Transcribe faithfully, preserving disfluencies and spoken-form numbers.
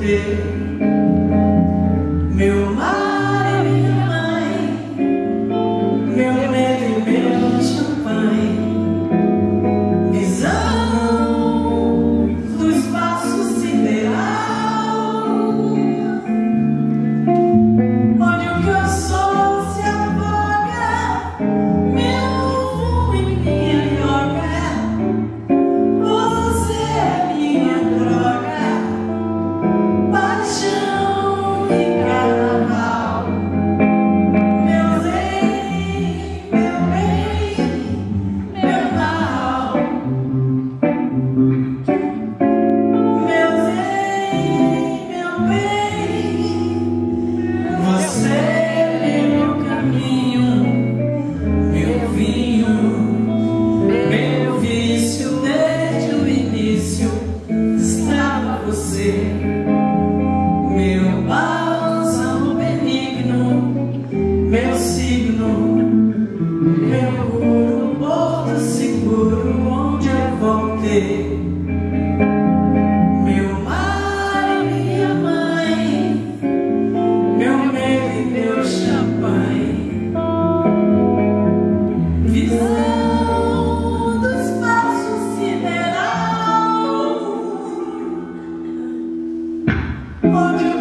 ter. Meu mar e minha mãe, meu medo e meu champanhe, visão do espaço sideral, onde o que eu sou se apaga, meu fumo e minha yoga. Você é minha droga, paixão e carnaval. Meu bem, meu bem, meu mal. Meu bem, meu bem, você é meu caminho, meu vinho, meu vício. Desde o início estava você, meu bálsamo benigno, meu signo, meu puro porto seguro, onde eu voltei. Meu mar e minha mãe, meu medo e meu champanhe, visão do espaço sideral, onde